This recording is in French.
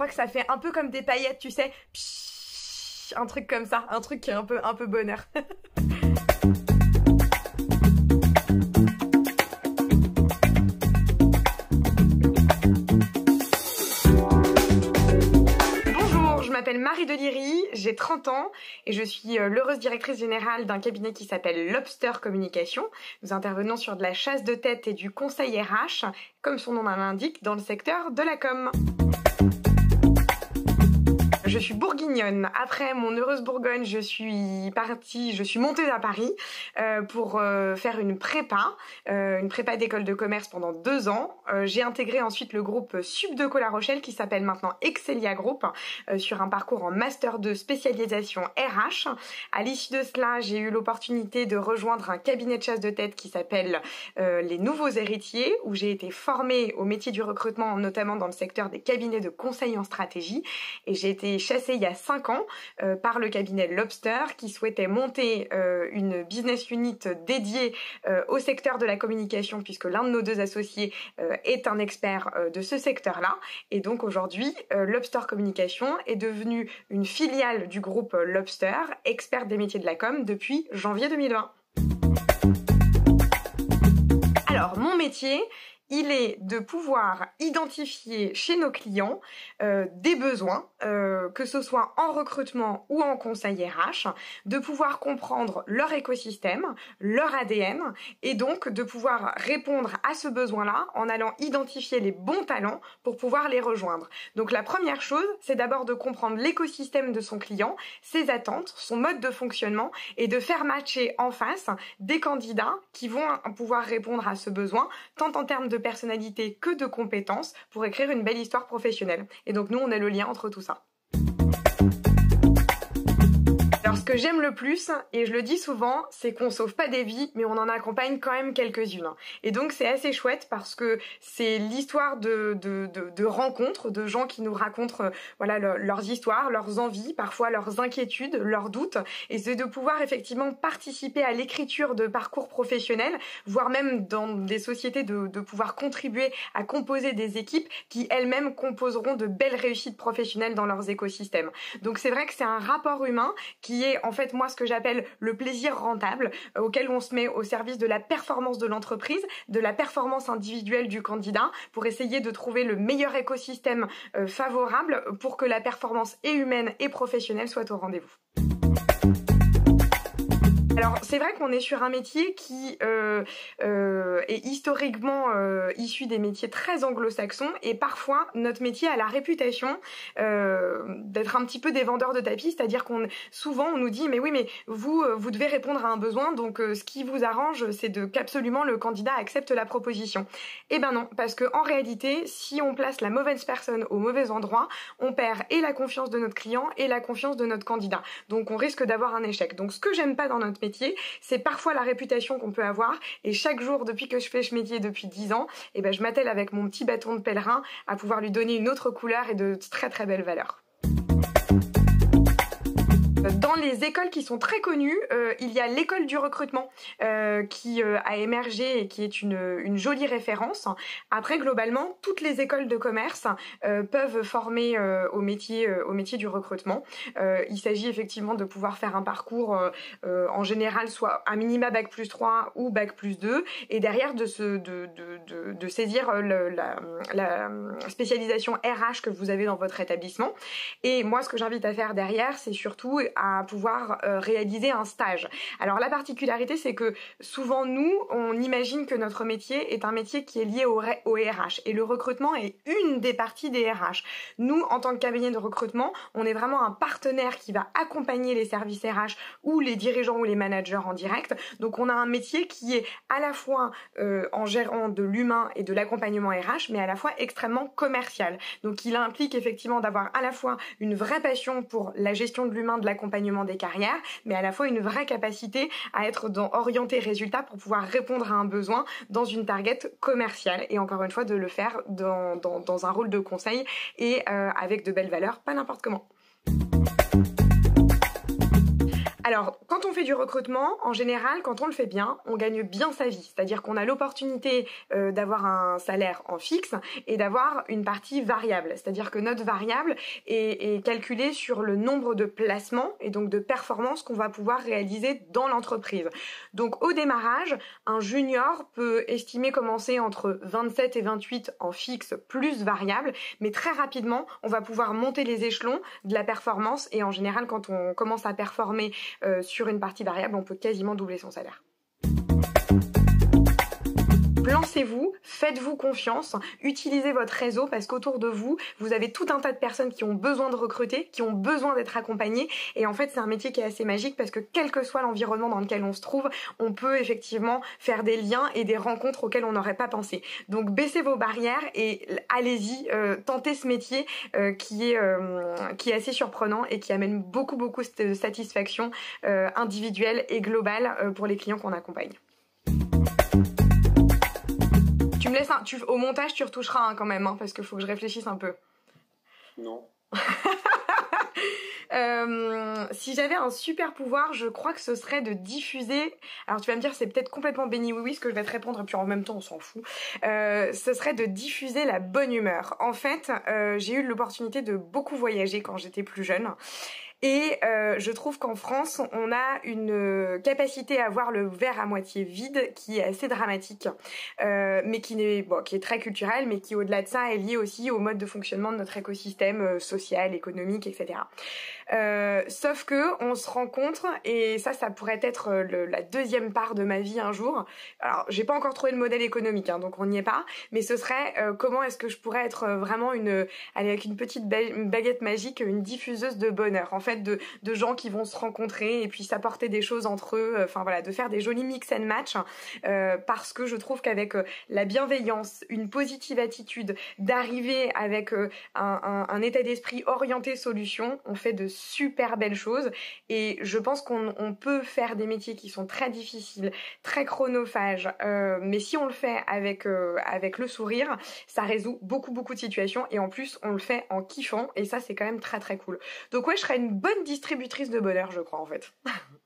crois que ça fait un peu comme des paillettes, tu sais. Pshhh, un truc comme ça, un truc qui est un peu bonheur. Je m'appelle Marie Deliri, j'ai 30 ans et je suis l'heureuse directrice générale d'un cabinet qui s'appelle Lobster Communication. Nous intervenons sur de la chasse de tête et du conseil RH, comme son nom l'indique, dans le secteur de la com. Je suis bourguignonne. Après mon heureuse Bourgogne, je suis montée à Paris pour faire une prépa d'école de commerce pendant 2 ans. J'ai intégré ensuite le groupe Subdeco La Rochelle qui s'appelle maintenant Excelia Group sur un parcours en master 2 spécialisation RH. À l'issue de cela, j'ai eu l'opportunité de rejoindre un cabinet de chasse de tête qui s'appelle Les Nouveaux Héritiers, où j'ai été formée au métier du recrutement, notamment dans le secteur des cabinets de conseil en stratégie, et j'ai été chassée il y a 5 ans par le cabinet Lobster qui souhaitait monter une business unit dédiée au secteur de la communication, puisque l'un de nos 2 associés est un expert de ce secteur-là. Et donc aujourd'hui, Lobster Communication est devenue une filiale du groupe Lobster, experte des métiers de la com depuis janvier 2020. Alors, mon métier, il est de pouvoir identifier chez nos clients des besoins, que ce soit en recrutement ou en conseil RH, de pouvoir comprendre leur écosystème, leur ADN, et donc de pouvoir répondre à ce besoin-là en allant identifier les bons talents pour pouvoir les rejoindre. Donc la première chose, c'est d'abord de comprendre l'écosystème de son client, ses attentes, son mode de fonctionnement, et de faire matcher en face des candidats qui vont pouvoir répondre à ce besoin, tant en termes de personnalité que de compétences, pour écrire une belle histoire professionnelle. Et donc nous, on est le lien entre tout ça. Alors ce que j'aime le plus, et je le dis souvent, c'est qu'on sauve pas des vies, mais on en accompagne quand même quelques-unes. Et donc c'est assez chouette parce que c'est l'histoire de rencontres, de gens qui nous racontent leurs histoires, leurs envies, parfois leurs inquiétudes, leurs doutes, et c'est de pouvoir effectivement participer à l'écriture de parcours professionnels, voire même dans des sociétés de pouvoir contribuer à composer des équipes qui elles-mêmes composeront de belles réussites professionnelles dans leurs écosystèmes. Donc c'est vrai que c'est un rapport humain qui est en fait moi ce que j'appelle le plaisir rentable, auquel on se met au service de la performance de l'entreprise, de la performance individuelle du candidat, pour essayer de trouver le meilleur écosystème favorable pour que la performance et humaine et professionnelle soit au rendez-vous. Alors c'est vrai qu'on est sur un métier qui est historiquement issu des métiers très anglo-saxons, et parfois notre métier a la réputation d'être un petit peu des vendeurs de tapis, c'est-à-dire souvent on nous dit mais oui mais vous devez répondre à un besoin, donc ce qui vous arrange c'est qu'absolument le candidat accepte la proposition. Eh ben non, parce que en réalité si on place la mauvaise personne au mauvais endroit, on perd et la confiance de notre client et la confiance de notre candidat, donc on risque d'avoir un échec. Donc ce que j'aime pas dans notre métier, c'est parfois la réputation qu'on peut avoir, et chaque jour depuis que je fais ce métier depuis 10 ans, je m'attelle avec mon petit bâton de pèlerin à pouvoir lui donner une autre couleur et de très très belles valeurs. Dans les écoles qui sont très connues, il y a l'école du recrutement qui a émergé et qui est une jolie référence. Après, globalement, toutes les écoles de commerce peuvent former au métier du recrutement. Il s'agit effectivement de pouvoir faire un parcours en général soit à minima bac+3 ou bac+2, et derrière de saisir la spécialisation RH que vous avez dans votre établissement. Et moi, ce que j'invite à faire derrière, c'est surtout à pouvoir réaliser un stage. Alors la particularité, c'est que souvent nous, on imagine que notre métier est un métier qui est lié au RH, et le recrutement est une des parties des RH. Nous, en tant que cabinet de recrutement, on est vraiment un partenaire qui va accompagner les services RH ou les dirigeants ou les managers en direct. Donc on a un métier qui est à la fois en gérant de l'humain et de l'accompagnement RH, mais à la fois extrêmement commercial. Donc il implique effectivement d'avoir à la fois une vraie passion pour la gestion de l'humain, de l'accompagnement des carrières, mais à la fois une vraie capacité à être orienté résultat pour pouvoir répondre à un besoin dans une target commerciale, et encore une fois de le faire dans un rôle de conseil et avec de belles valeurs, pas n'importe comment. Alors, quand on fait du recrutement, en général, quand on le fait bien, on gagne bien sa vie. C'est-à-dire qu'on a l'opportunité d'avoir un salaire en fixe et d'avoir une partie variable. C'est-à-dire que notre variable est calculée sur le nombre de placements et donc de performances qu'on va pouvoir réaliser dans l'entreprise. Donc, au démarrage, un junior peut estimer commencer entre 27 et 28 en fixe plus variable, mais très rapidement, on va pouvoir monter les échelons de la performance et en général, quand on commence à performer sur une partie variable, on peut quasiment doubler son salaire. Lancez-vous, faites-vous confiance, utilisez votre réseau parce qu'autour de vous, vous avez tout un tas de personnes qui ont besoin de recruter, qui ont besoin d'être accompagnées et en fait c'est un métier qui est assez magique parce que quel que soit l'environnement dans lequel on se trouve, on peut effectivement faire des liens et des rencontres auxquelles on n'aurait pas pensé. Donc baissez vos barrières et allez-y, tentez ce métier qui est assez surprenant et qui amène beaucoup de satisfaction individuelle et globale pour les clients qu'on accompagne. Tu me laisses au montage, tu retoucheras quand même, parce qu'il faut que je réfléchisse un peu. Non. Si j'avais un super pouvoir, je crois que ce serait de diffuser... Alors tu vas me dire, c'est peut-être complètement béni oui ce que je vais te répondre, et puis en même temps on s'en fout. Ce serait de diffuser la bonne humeur. En fait, j'ai eu l'opportunité de beaucoup voyager quand j'étais plus jeune. Et je trouve qu'en France, on a une capacité à voir le verre à moitié vide qui est assez dramatique, mais qui est très culturelle, mais qui au-delà de ça est liée aussi au mode de fonctionnement de notre écosystème social, économique, etc. Sauf que on se rencontre, et ça pourrait être la deuxième part de ma vie un jour. Alors, j'ai pas encore trouvé le modèle économique, donc on n'y est pas, mais ce serait comment est-ce que je pourrais être vraiment avec une petite baguette magique, une diffuseuse de bonheur. En fait, de gens qui vont se rencontrer et puis s'apporter des choses entre eux, de faire des jolis mix and match, parce que je trouve qu'avec la bienveillance, une positive attitude, d'arriver avec un état d'esprit orienté solution, on fait de super belles choses et je pense qu'on peut faire des métiers qui sont très difficiles, très chronophages, mais si on le fait avec le sourire, ça résout beaucoup de situations et en plus on le fait en kiffant et ça c'est quand même très très cool. Donc ouais, je serais une bonne distributrice de bonheur, je crois, en fait.